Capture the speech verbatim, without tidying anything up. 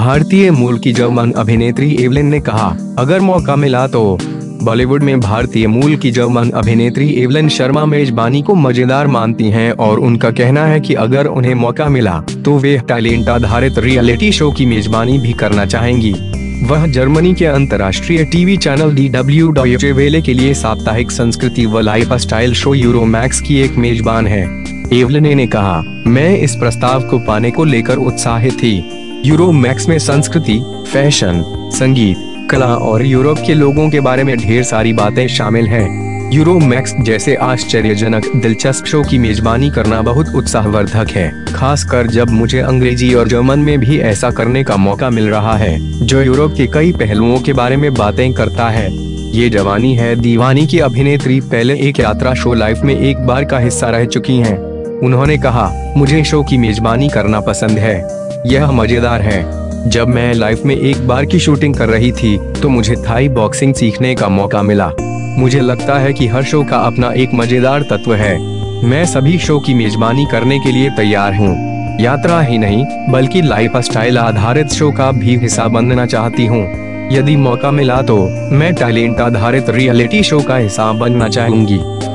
भारतीय मूल की जर्मन अभिनेत्री एवलिन ने कहा, अगर मौका मिला तो। बॉलीवुड में भारतीय मूल की जर्मन अभिनेत्री एवलिन शर्मा मेजबानी को मजेदार मानती हैं और उनका कहना है कि अगर उन्हें मौका मिला तो वे टैलेंट आधारित रियलिटी शो की मेजबानी भी करना चाहेंगी। वह जर्मनी के अंतर्राष्ट्रीय TV channel D W Deutsche Welle के लिए साप्ताहिक संस्कृति व लाइफस्टाइल शो यूरोमैक्स की एक मेजबान है। एवलिन ने कहा, मैं इस प्रस्ताव को पाने को लेकर उत्साहित थी। यूरोमैक्स में संस्कृति, फैशन, संगीत, कला और यूरोप के लोगों के बारे में ढेर सारी बातें शामिल हैं। यूरोमैक्स जैसे आश्चर्यजनक दिलचस्प शो की मेजबानी करना बहुत उत्साहवर्धक है, खासकर जब मुझे अंग्रेजी और जर्मन में भी ऐसा करने का मौका मिल रहा है जो यूरोप के कई पहलुओं के बारे में बातें करता है। ये जवानी है दीवानी की अभिनेत्री पहले एक यात्रा शो लाइफ में एक बार का हिस्सा रह चुकी हैं। उन्होंने कहा, मुझे शो की मेजबानी करना पसंद है। यह मजेदार है। जब मैं लाइफ में एक बार की शूटिंग कर रही थी तो मुझे थाई बॉक्सिंग सीखने का मौका मिला। मुझे लगता है कि हर शो का अपना एक मजेदार तत्व है। मैं सभी शो की मेजबानी करने के लिए तैयार हूँ। यात्रा ही नहीं बल्कि लाइफस्टाइल आधारित शो का भी हिस्सा बनना चाहती हूँ। यदि मौका मिला तो मैं टैलेंट आधारित रियलिटी शो का हिस्सा बनना चाहूंगी।